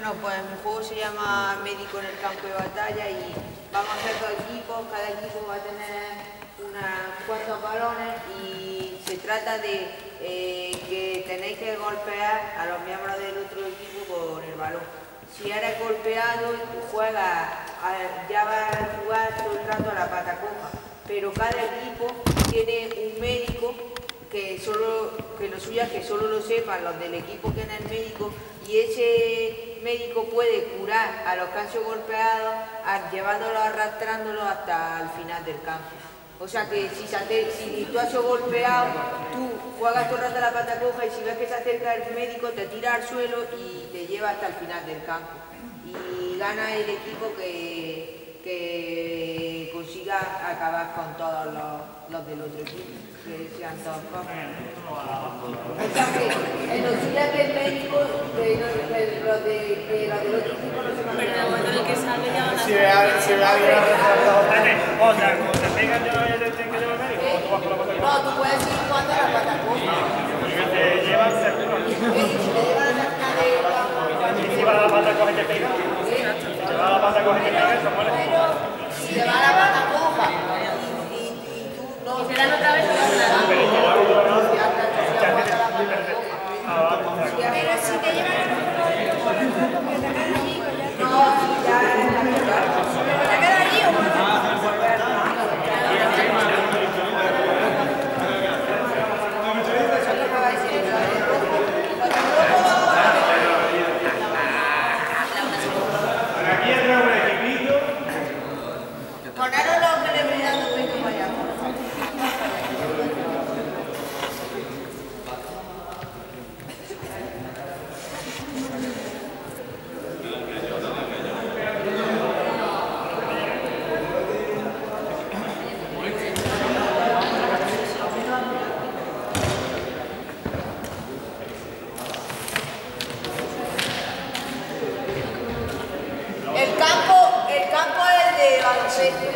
Bueno, pues mi juego se llama Médico en el campo de batalla y vamos a hacer dos equipos. Cada equipo va a tener unos cuantos balones y se trata de que tenéis que golpear a los miembros del otro equipo con el balón. Si eres golpeado, ya vas a jugar todo el rato a la pata coja, pero cada equipo tiene un médico que lo suyo es que solo lo sepan los del equipo que es el médico, y ese médico puede curar a los que han sido golpeados llevándolos, arrastrándolos hasta el final del campo. O sea que si tú has sido golpeado, tú juegas todo el rato a la pata coja y si ves que se acerca el médico te tira al suelo y te lleva hasta el final del campo. Y gana el equipo que consiga acabar con todos los del otro equipo, que sean todos cojos. O sea que en los días del médico, los del otro equipo no se van a pero bueno, el que salve ya van a Si ve a alguien o sea, cuando te pegan ya te tienen que llevar al médico, o tú vas con la pata coja. No, tú puedes ir jugando a la pata coja. Porque te llevan seguro. Y si te llevan a la Y si va a la pata coja y te pega, si va a la pata coja y te pega, se muere. si te va a la pata coja y tú no... Y se dan otra vez y van a Pero es que no, Pero si te llevan a la pata El campo es de baloncesto.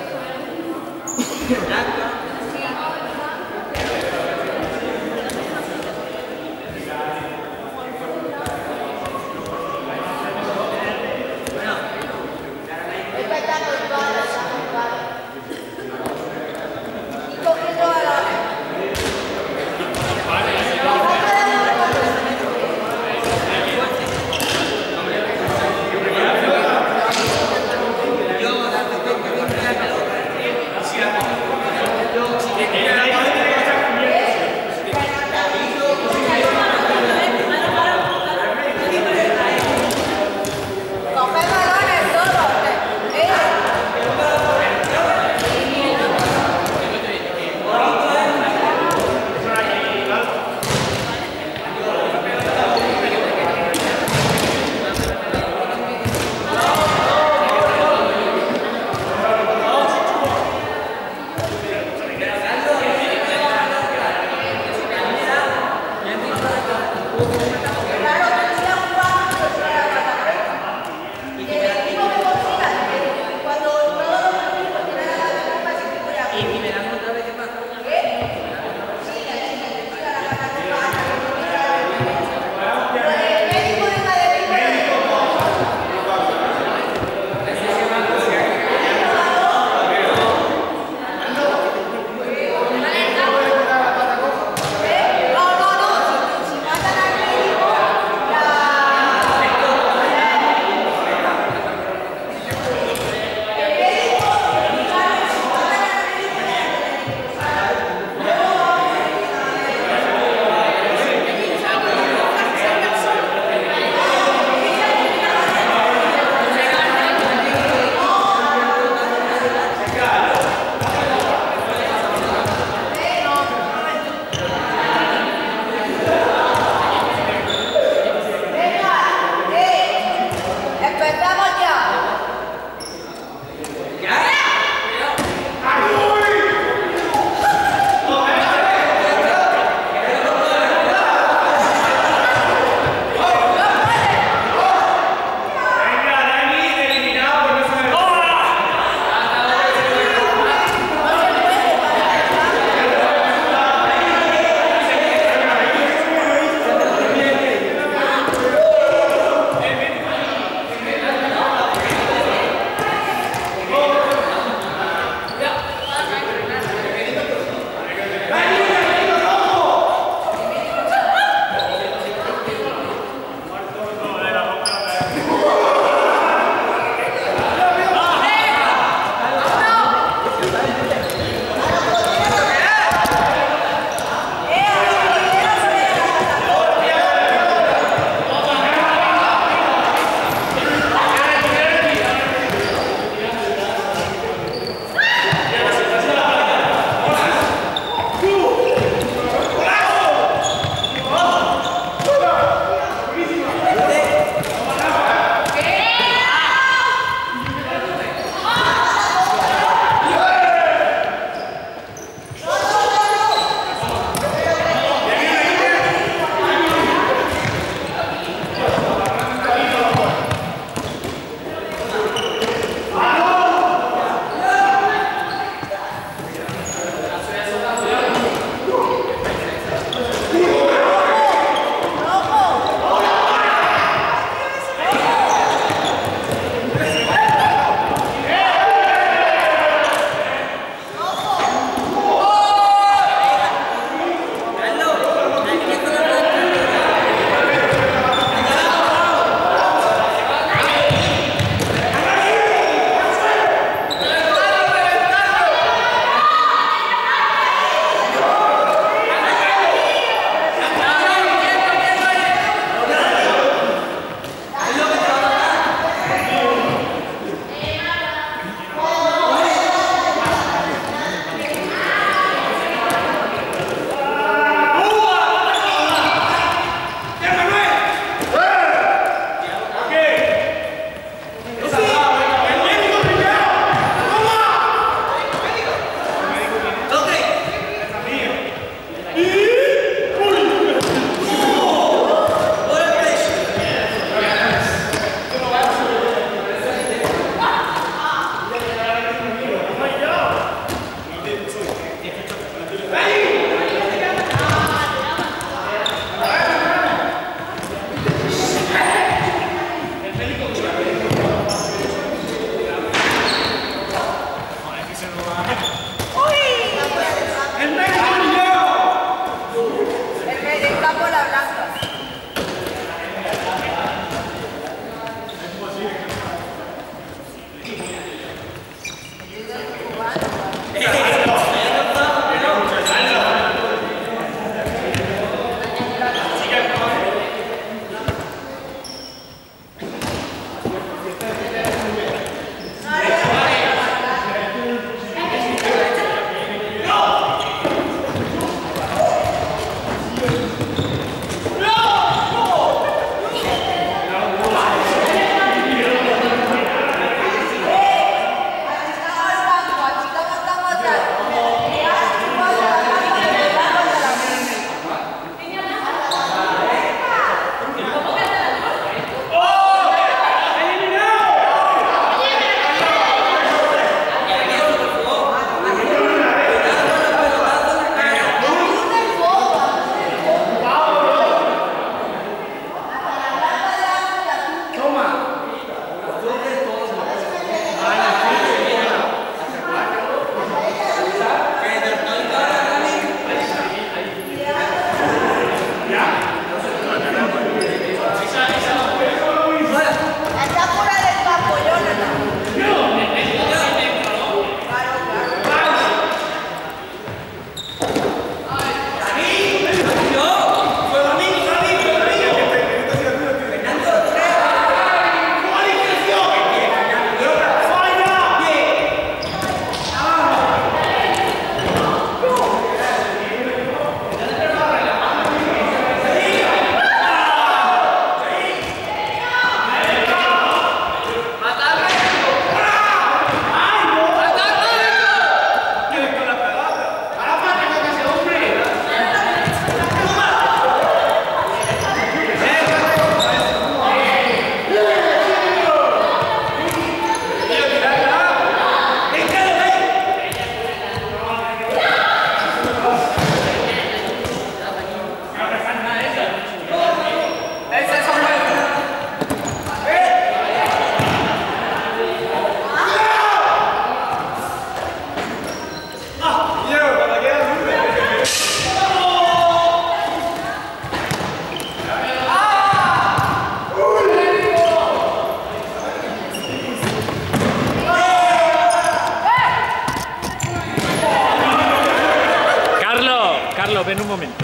ven un momento.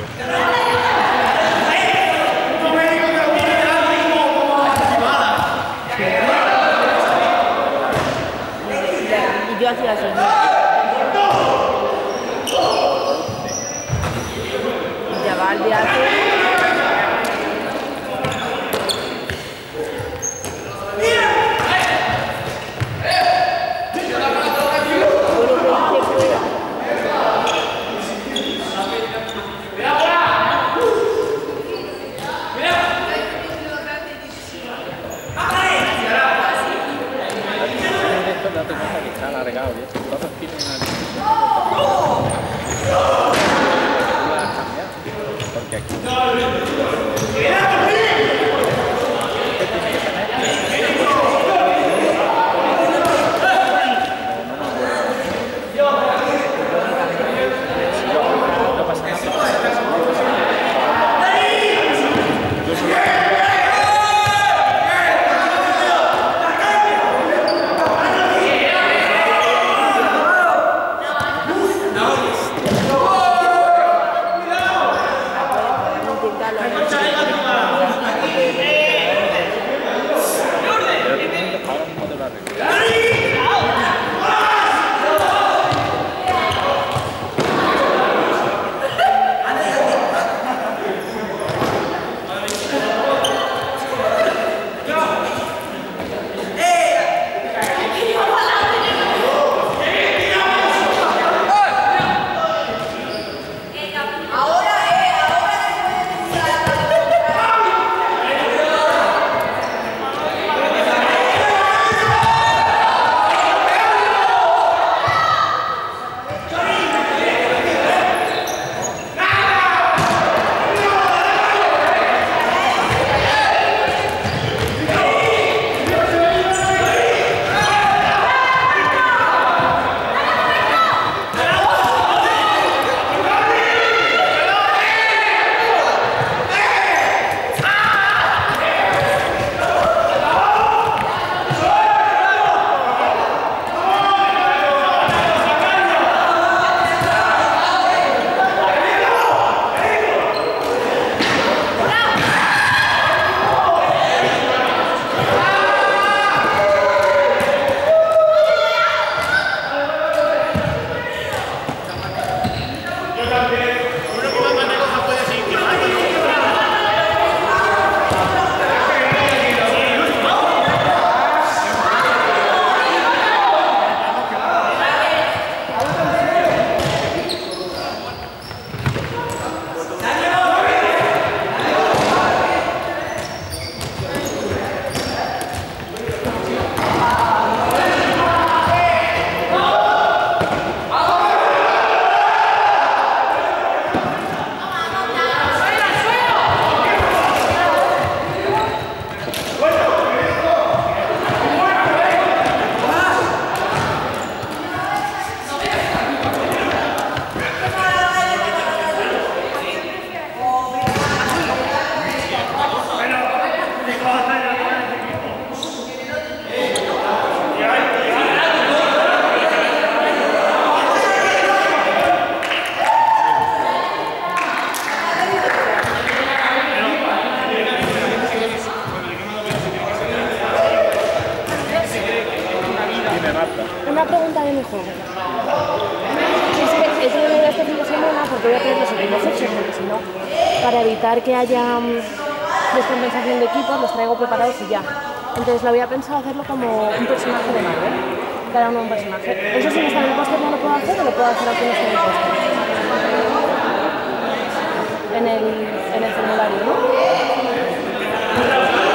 Y yo hacía así. Y chaval de hace... Date cuenta que está alargado, ¿ya? Todos tienen una discusión porque aquí no pasa nada. Una pregunta de mi juego. Es que he tenido este fin de semana porque voy a tener los equipos hechos, porque si no, para evitar que haya descompensación de equipos, los traigo preparados y ya. Entonces lo había pensado hacerlo como un personaje de Marvel, cada uno un personaje. ¿Eso si no está en el póster no lo puedo hacer o lo puedo hacer aunque no esté en el póster? En el formulario, ¿no?